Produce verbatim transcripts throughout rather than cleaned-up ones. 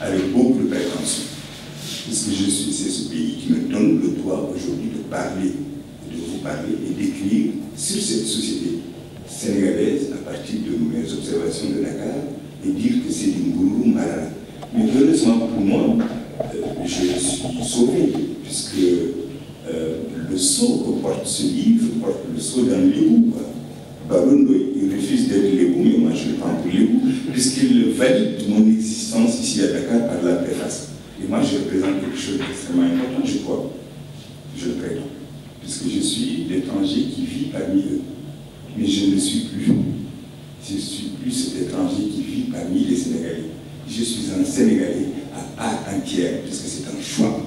avec beaucoup de prétention. Puisque je suis, c'est ce pays qui me donne le droit aujourd'hui de parler, de vous parler et d'écrire sur cette société sénégalaise à partir de mes observations de Dakar et dire que c'est du Ngourourou Marara. Mais heureusement pour moi, euh, je suis sauvé, puisque euh, le sceau que porte ce livre porte le sceau d'un lébou. Barondo, il refuse d'être lébou, mais moi je le prends pour lébou, puisqu'il valide mon existence ici à Dakar par la préface. Et moi je représente quelque chose d'extrêmement important, je crois. Je le prétends. Puisque je suis l'étranger qui vit parmi eux. Mais je ne suis plus. Je ne suis plus cet étranger qui vit parmi les Sénégalais. Je suis un Sénégalais à part entière, puisque c'est un choix.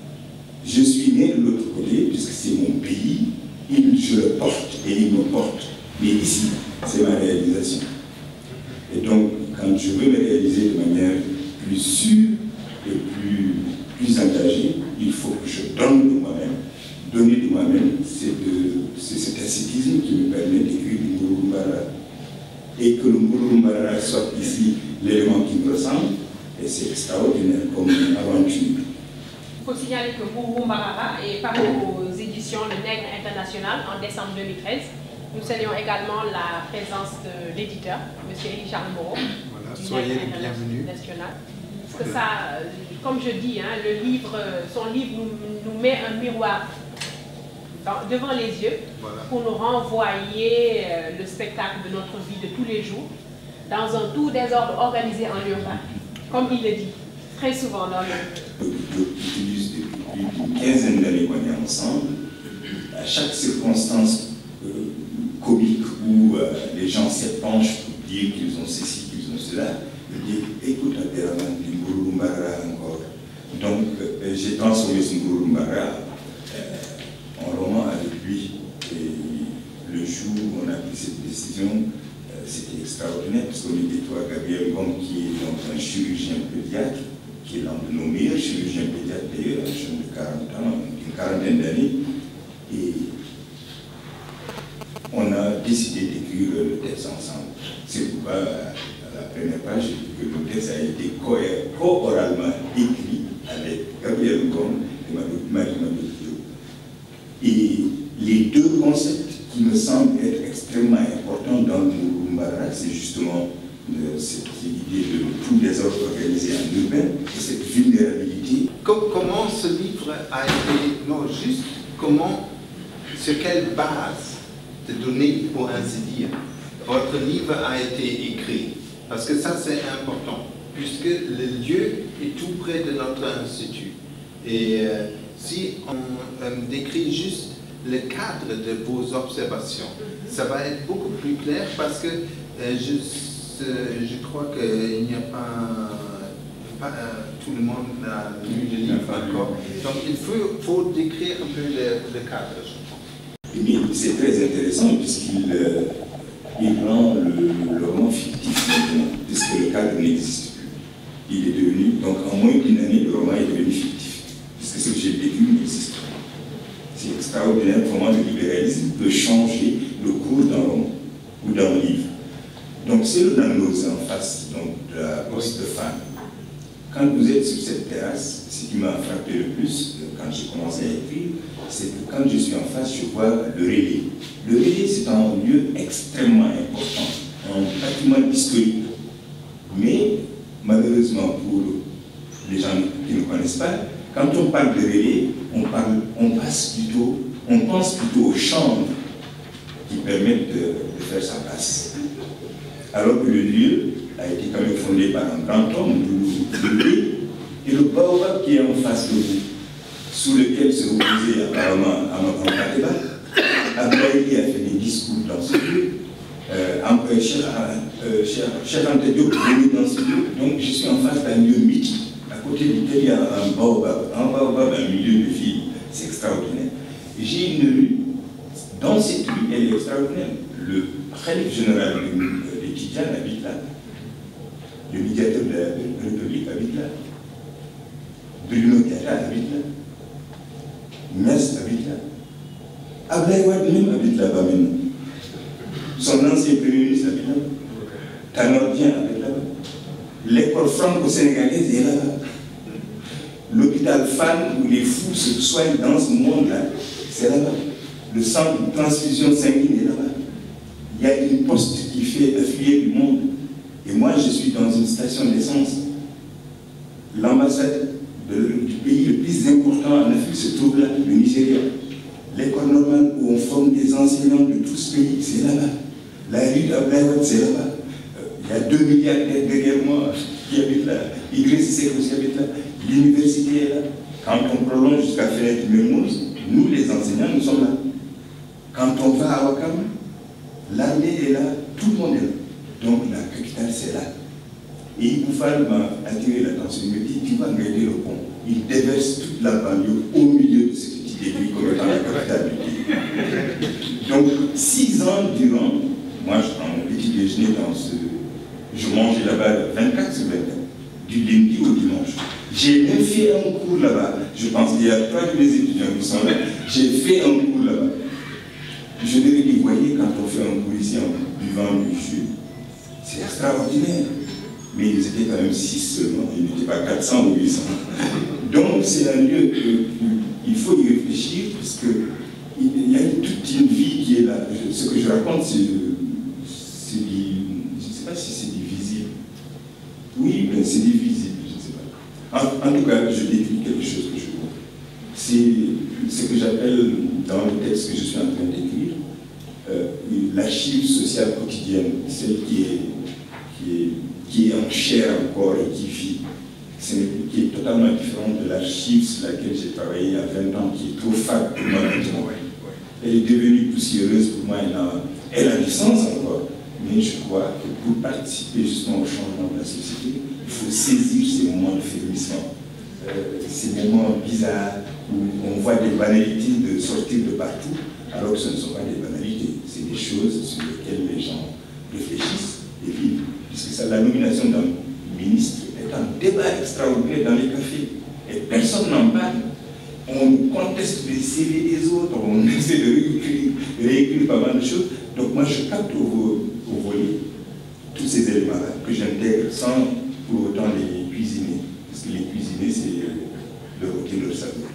Je suis né de l'autre côté, puisque c'est mon pays, il, je le porte et il me porte. Mais ici, c'est ma réalisation. Et donc, quand je veux me réaliser de manière plus sûre et plus, plus engagée, il faut que je donne de moi-même. Donner de moi-même, c'est cet ascétisme qui me permet d'écrire du Ngourourou Marara. Et que le Ngourourou Marara soit ici l'élément qui me ressemble, et c'est extraordinaire comme aventure. Il faut signaler que Ngourourou Marara est paru aux éditions Le Nègre International en décembre deux mille treize. Nous saluons également la présence de l'éditeur, M. Élie Charles Moreau, voilà, du soyez Nègre bienvenus. International. Parce que ça, comme je dis, hein, le livre, son livre nous, nous met un miroir dans, devant les yeux, voilà, pour nous renvoyer euh, le spectacle de notre vie de tous les jours dans un tout désordre organisé en urbain, comme il le dit très souvent dans le... J'utilise depuis une quinzaine d'années qu'on est ensemble. À chaque circonstance euh, comique où euh, les gens s'épanchent pour dire qu'ils ont ceci, qu'ils ont cela, ils disent écoute Abderrahmane, du Ngourourou Marara encore. Donc euh, j'ai transformé ce Ngourourou Marara euh, en roman avec lui. Et le jour où on a pris cette décision, euh, c'était extraordinaire parce qu'on était toi, Gabriel Ngom, qui est donc un chirurgien pédiatre, qui est l'un de nos meilleurs chirurgiens pédiatres d'ailleurs, un jeune de quarante ans, une quarantaine d'années. Et on a décidé d'écrire le texte ensemble. C'est pourquoi, à la première page, que le texte a été co-oralement écrit avec Gabriel Ngom et Marie Maboudio. Et les deux concepts qui me semblent être extrêmement importants dans le Ngourourou Marara, c'est justement euh, cette idée de tout désordre organisé en urbain et cette vulnérabilité. Comment ce livre a été, non juste, comment, sur quelle base de données, pour ainsi dire, votre livre a été écrit? Parce que ça c'est important, puisque le lieu est tout près de notre institut. Et euh, si on euh, décrit juste le cadre de vos observations, ça va être beaucoup plus clair parce que euh, je, euh, je crois qu'il n'y a pas, pas euh, tout le monde n'a lu le livre encore. Donc il faut, faut décrire un peu le, le cadre, je crois. Mais c'est très intéressant puisqu'il euh, il rend le, le roman fictif maintenant, puisque le cadre n'existe plus. Il est devenu, donc en moins d'une année, le roman est devenu fictif, puisque ce que j'ai vécu n'existe pas. C'est extraordinaire comment le libéralisme peut changer le cours d'un roman ou d'un livre. Donc c'est le Danose en face donc, de la poste de femme. Quand vous êtes sur cette terrasse, ce qui m'a frappé le plus quand j'ai commencé à écrire, c'est que quand je suis en face, je vois le relais. Le relais, c'est un lieu extrêmement important, un bâtiment historique. Mais malheureusement pour les gens qui ne connaissent pas, quand on parle de relais, on, parle, on passe plutôt, on pense plutôt aux chambres qui permettent de, de faire sa place. Alors que le lieu a été quand même fondé par un grand homme, Doulou, et le baobab qui est en face de vous, sous lequel se reposait apparemment Amadou Kateba, Abdoulaye a fait des discours dans ce lieu, euh, Cheikh Anta Diop est dans ce lieu, donc je suis en face d'un lieu mythique, à côté duquel il y a un baobab, un baobab, un milieu de filles, c'est extraordinaire. J'ai une rue, dans cette rue, elle est extraordinaire. Le khalife général des Tidjanes habite là, le médiateur de la République habite là, Bruno Diatta habite là, Metz habite là, Abdoulaye Wade même habite là-bas maintenant. Son ancien premier ministre habite là, Tanor Dieng habite là-bas. L'école franco-sénégalaise est là-bas. L'hôpital Fann où les fous se soignent dans ce monde-là, c'est là-bas. Le centre de transfusion sanguine est là-bas. Il y a une poste qui fait affluer du monde. Et moi, je suis dans une station d'essence. L'ambassade du pays le plus important en Afrique se trouve là, le Nigeria. L'école normale où on forme des enseignants de tout ce pays, c'est là-bas. La rue d'Ablaïwad, c'est là-bas. Il y a deux milliardaires derrière moi qui habitent là. Idriss Seck aussi habite là. L'université est là. Quand on prolonge jusqu'à Fenêtre Mermoz, nous les enseignants, nous sommes là. Quand on va à Ouakam, l'armée est là, tout le monde est là. Donc la capitale, c'est là. Et Iboufal m'a attiré l'attention. Il me dit, tu vas regarder le pont. Il déverse toute la banlieue au milieu de ce petit début comme étant la capitale du pays. Donc, six ans durant, moi je prends mon petit déjeuner dans ce... Je mangeais là-bas vingt-quatre sur vingt-quatre, du lundi au dimanche. J'ai même fait un cours là-bas. Je pense qu'il y a trois de mes étudiants qui sont là. J'ai fait un cours là-bas. Je leur ai dit, voyez, quand on fait un cours ici en buvant du jus, c'est extraordinaire. Mais ils étaient quand même six seulement, ils n'étaient pas quatre cents ou huit cents. Donc c'est un lieu qu'il faut y réfléchir parce qu'il y a toute une vie qui est là. Ce que je raconte, c'est du... Je ne sais pas si c'est divisible. Oui, mais c'est divisible, je ne sais pas. En, en tout cas, je décris quelque chose que je vois. C'est ce que j'appelle, dans le texte que je suis en train d'écrire, euh, l'archive sociale quotidienne, celle qui est, qui est qui est en chair encore et qui vit, qui est totalement différente de l'archive sur laquelle j'ai travaillé il y a vingt ans, qui est trop fade pour moi maintenant. Elle est devenue poussiéreuse pour moi, elle a, elle a du sens encore, mais je crois que pour participer justement au changement de la société, il faut saisir ces moments de frémissement, euh, ces moments bizarres où on voit des banalités de sortir de partout, alors que ce ne sont pas des banalités, c'est des choses sur lesquelles les gens réfléchissent et vivent. Puisque ça, la nomination d'un ministre est un débat extraordinaire dans les cafés. Et personne n'en parle. On conteste les C V des autres, on essaie de réécrire, réécrire pas mal de choses. Donc moi, je capte au, au volet tous ces éléments-là que j'intègre sans pour autant les cuisiner. Parce que les cuisiner, c'est le côté de leur savoir.